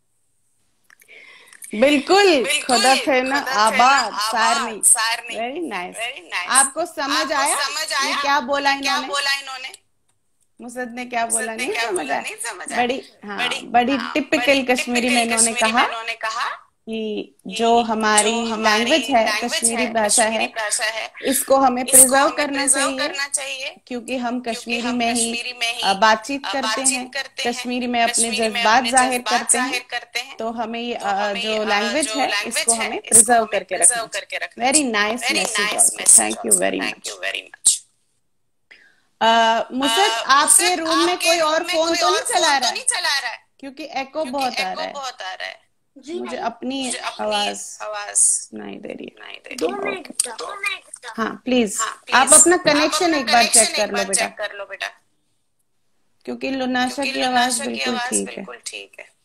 [SPEAKER 1] बिल्कुल खुदा थे ना आबाद सारनी वेरी नाइस। आपको समझ आया ये क्या बोला इन्होंने? मुसद ने क्या बोला नहीं समझा? बड़ी हाँ बड़ी टिपिकल कश्मीरी में इन्होंने कहा कि जो हमारी लैंग्वेज है कश्मीरी भाषा है इसको हमें प्रिजर्व करना चाहिए क्योंकि हम कश्मीरी में ही बातचीत करते हैं, कश्मीरी में अपने जज्बात जाहिर करते हैं, तो हमें जो लैंग्वेज है इसको हमें प्रिजर्व करके रखना। Very nice message, thank you very much. Musad आपके रूम में कोई और फोन तो नहीं चला रहा है? क्योंकि एको बहुत आ रहा है, मुझे अपनी आवाज आवाज नहीं दे रही है।
[SPEAKER 3] दो मिनट दो मिनट
[SPEAKER 1] हाँ प्लीज आप अपना कनेक्शन एक बार चेक कर लो बेटा, क्योंकि लुनाशा की आवाज बिल्कुल ठीक है।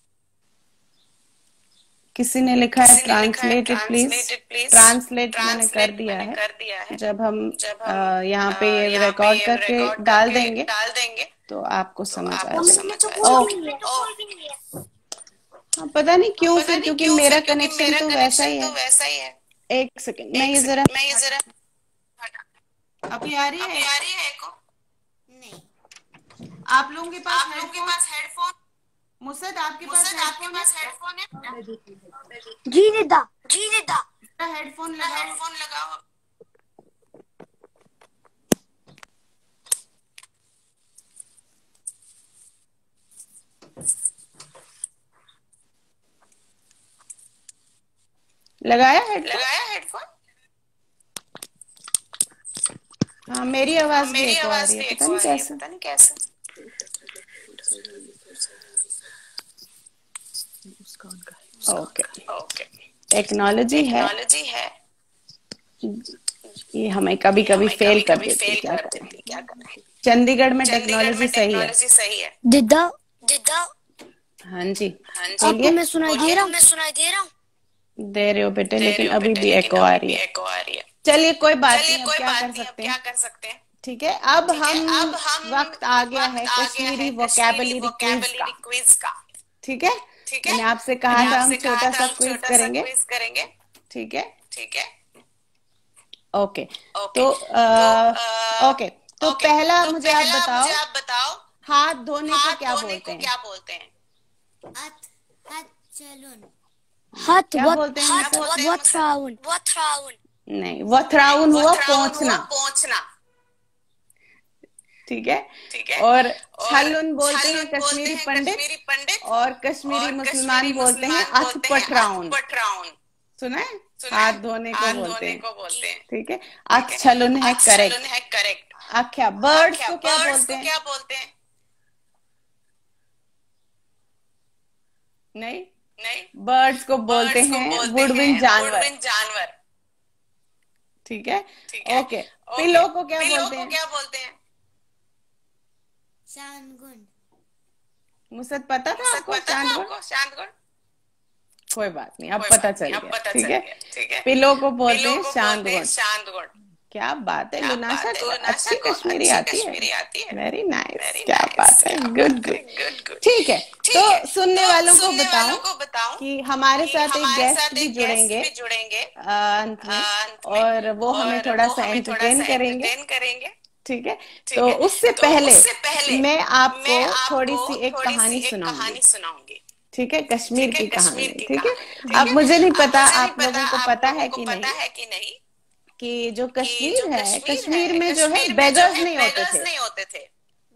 [SPEAKER 1] किसी ने लिखा है ट्रांसलेटेड प्लीज, ट्रांसलेट मैंने कर दिया है। जब हम यहाँ पे रिकॉर्ड करके डाल देंगे तो आपको समझ आएगा। हाँ, पता नहीं क्यों फिर क्योंकि मेरा कनेक्शन तो वैसा ही है। एक सेकंड मैं ये जरा मैं ये जरा अभी आ रही है आ रही है एको? नहीं आप लोगों के पास आप लोगों के पास हेडफोन? मुसद आपके पास आपके पास हेडफोन है?
[SPEAKER 3] जी निदा जी निदा
[SPEAKER 1] हेडफोन लगाओ हेडफोन लगाओ। लगाया हेडफोन? लगाया हेडफोन? हाँ मेरी आवाज भी एको आ रही है, पता नहीं कैसे पता नहीं कैसे ओके ओके टेक्नोलॉजी है ये हमें कभी कभी फेल कर देती है, क्या करें क्या करें। चंडीगढ़ में टेक्नोलॉजी सही है।
[SPEAKER 3] दिद्दा दिद्दा
[SPEAKER 1] हाँ जी
[SPEAKER 3] आपको मैं सुनाई दे रहा हूँ मैं सुनाई दे रहा हूँ
[SPEAKER 1] दे रहे हो बेटे, लेकिन अभी भी एको आ रही है। चलिए कोई बात नहीं, अब क्या कर सकते हैं, क्या कर सकते हैं। ठीक है अब हम अब हम वक्त आ गया है कश्मीरी वोकैबुलरी क्विज का। ठीक है ठीक है मैंने आपसे कहा था हम छोटा सा क्विज करेंगे। ठीक है ठीक है ओके तो ओके तो पहला मुझे आप बताओ आप बताओ हाथ धोने को क्या बोलते हैं? क्या बोलते हैं?
[SPEAKER 3] हाथ चलून हाथ
[SPEAKER 1] क्या बोलते हैं?
[SPEAKER 3] वथराउन वथराउन
[SPEAKER 1] नहीं वथराउन हुआ पहुंचना पहुंचना। ठीक है ठीक है और छलुन बोलते हैं कश्मीरी पंडित और कश्मीरी मुसलमान बोलते हैं अथ पटराउन। सुना है? हाथ धोने को बोलते हैं। ठीक है अथ छलुन है करेक्ट। अच्छा बर्ड्स को क्या बोलते हैं? क्या बोलते हैं? नहीं नहीं बर्ड्स को बोलते हैं वुडविंड जानवर। ठीक है ओके पिलो को क्या बोलते हैं? क्या बोलते हैं?
[SPEAKER 3] चांदगुन।
[SPEAKER 1] मुझे पता था आपको चांदगुन? कोई बात नहीं अब पता चल गया। ठीक है ठीक है पिलो को बोलते हैं चांदगुन। क्या बात है लुनाशा को अच्छी कश्मीरी आती है। वेरी नाइस क्या बात है गुड गुड। ठीक है तो सुनने वालों को बताऊं कि हमारे साथ एक गेस्ट भी जुड़ेंगे अंत में और वो हमें थोड़ा सा एंटरटेन करेंगे। ठीक है तो उससे पहले मैं आपको थोड़ी सी एक कहानी सुनाऊंगी। ठीक है कश्मीर की कहानी। ठीक है अब मुझे नहीं पता आप लोगों को पता है कि नहीं कि जो कश्मीर है कश्मीर में जो है बेगर्स नहीं होते थे।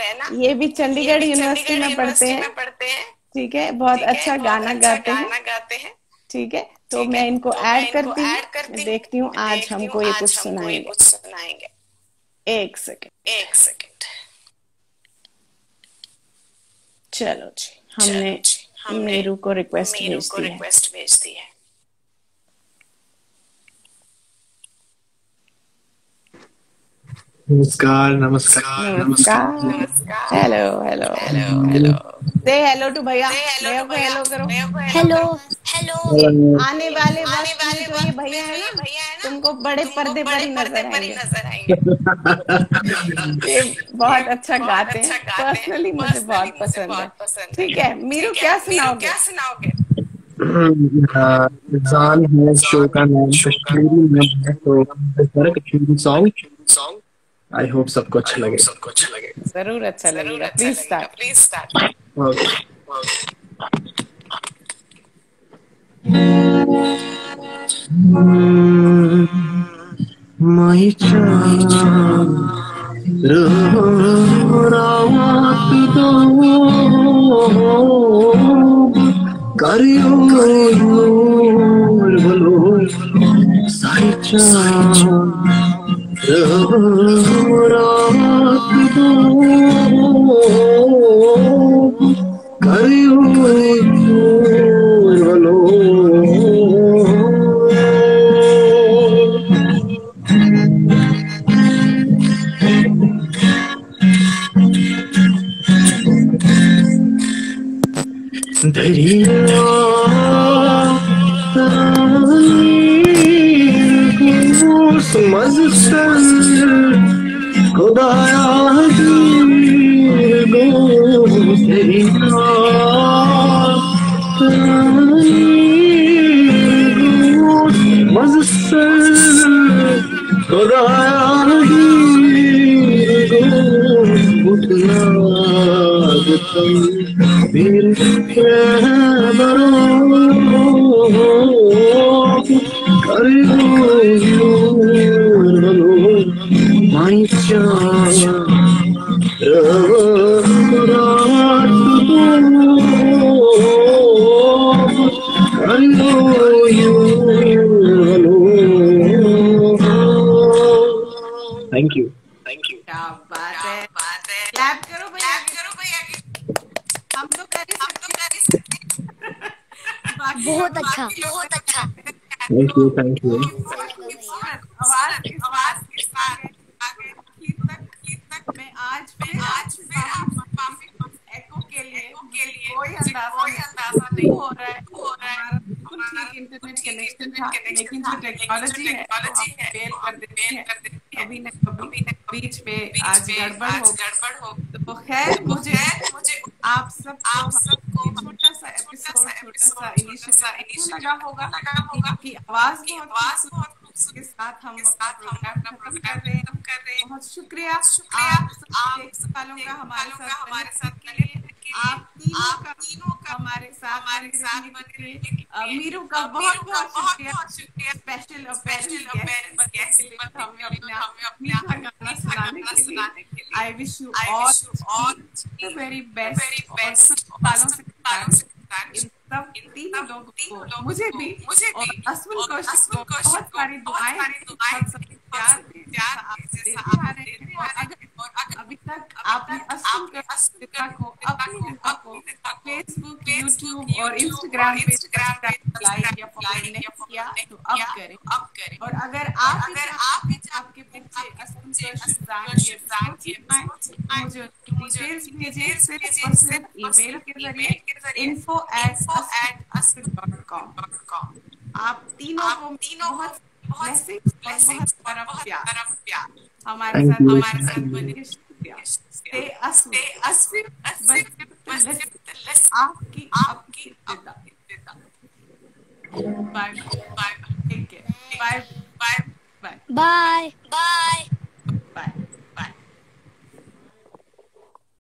[SPEAKER 4] रहे ना,
[SPEAKER 1] ये भी चंडीगढ़
[SPEAKER 4] ये भी
[SPEAKER 1] यूनिवर्सिटी
[SPEAKER 4] चंडीगढ़
[SPEAKER 1] में पढ़ते
[SPEAKER 4] यूनिवर्सिटी
[SPEAKER 1] हैं,
[SPEAKER 4] में पढ़ते हैं,
[SPEAKER 1] ठीक है, बहुत
[SPEAKER 4] ठीक है,
[SPEAKER 1] अच्छा
[SPEAKER 4] बहुत
[SPEAKER 1] गाना
[SPEAKER 4] अच्छा
[SPEAKER 1] गाते हैं,
[SPEAKER 4] गाना गाते हैं,
[SPEAKER 1] ठीक है। तो
[SPEAKER 4] ठीक
[SPEAKER 1] मैं
[SPEAKER 4] है।
[SPEAKER 1] इनको
[SPEAKER 4] तो मैं
[SPEAKER 1] ऐड
[SPEAKER 4] इनको
[SPEAKER 1] करती हूँ,
[SPEAKER 4] ऐड करती हूँ,
[SPEAKER 1] देखती हूँ आज
[SPEAKER 4] देखती हूँ
[SPEAKER 1] हमको ये
[SPEAKER 4] आज
[SPEAKER 1] कुछ
[SPEAKER 4] हमको ये
[SPEAKER 1] सुनाएंगे।
[SPEAKER 4] कुछ सुनाएंगे।
[SPEAKER 1] एक सेकेंड,
[SPEAKER 4] एक सेकेंड,
[SPEAKER 1] चलो जी, हमने
[SPEAKER 4] चलो जी, हमने
[SPEAKER 1] मेरू को रिक्वेस्ट
[SPEAKER 4] मेरू
[SPEAKER 1] भेज
[SPEAKER 4] को
[SPEAKER 1] दी है।
[SPEAKER 4] रिक्वेस्ट भेज दी है।
[SPEAKER 5] नमस्कार नमस्कार
[SPEAKER 1] नमस्कार। Hello hello hello. से हेलो टू भैया। भैया को हेलो करो।
[SPEAKER 3] Hello
[SPEAKER 2] hello.
[SPEAKER 1] आने वाले वक्त में जो ये भैया है ना, तुमको बड़े पर्दे पर ही नजर आएंगे। ये बहुत अच्छा गाते हैं, पर्सनली मुझे बहुत पसंद है। ठीक है मीरू, क्या सुनाओगे?
[SPEAKER 5] जान है शो का नाम, कश्मीरी नाम है, तो कश्मीरी सॉन्ग। आई होप सबको अच्छा लगे।
[SPEAKER 1] जरूर अच्छा लगेगा। Please start.
[SPEAKER 5] My child, रात दो करियो योर बोलो साई चांद, रात दो करियो योर बोलो। दरिया समझ सर खुदाया गो दरिया समझ सर खुदाया उठना bir baro kariyo my child, raat do kariyo. Thank you.
[SPEAKER 1] क्या बात है। क्लैप करो भैया। हम तो कर ही सकते हैं।
[SPEAKER 3] बहुत अच्छा।
[SPEAKER 5] Thank you, thank you.
[SPEAKER 1] आवाज के साथ आगे आखिर तक मैं आज फिर आपसे माफी एको के लिए कोई अंदाजा नहीं हो रहा है। हमारा बिल्कुल ठीक इंटरनेट कनेक्शन था, लेकिन जो टेक्नोलॉजी है वो हम फेल कर देती है कभी न कभी बीच में। आज गड़बड़ हो तो खैर, मुझे आप सबको छोटा सा एपिसोड, छोटा सा इनिशिएटिव लगा होगा कि आवाज बहुत खूबसूरत के साथ हम अपना प्रोग्राम खत्म कर रहे हैं। बहुत शुक्रिया आप सब सालों का हमारे साथ के लिए। आप तीनों का हमारे साथ बने के लिए। मीरू का बहुत बहुत शुक्रिया, स्पेशल अपीयरेंस गेस्ट हमें अपना मीठा गाना सुनाने के लिए। I wish you all very best और सालों से इन सब तीनों लोगों को, मुझे भी और अश्विन कौशिक को बहुत सारी दुआएं, बहुत सारी प्यार देते आ रहे हैं। और अगर अभी तक आपने अश्विन कौशिक को अपनी जगह को फेसबुक, यूट्यूब और इंस्टाग्राम पे लाइक या फॉलो नहीं किया तो अब करें। और अगर आप आपके बच्चे अश्विन कौशिक मुझे डिटेल्स भेजें सिर्फ और सिर्फ ईमेल के जरिए info at aswin dot com। आप तीनों को बहुत ब्लेसिंग्स और बहुत सारा प्यार हमारे साथ हमारे साथ बने। शुक्रिया। स्टे अश्विन आपकी आपकी विदा। Bye bye. Take care. Bye bye bye
[SPEAKER 3] bye.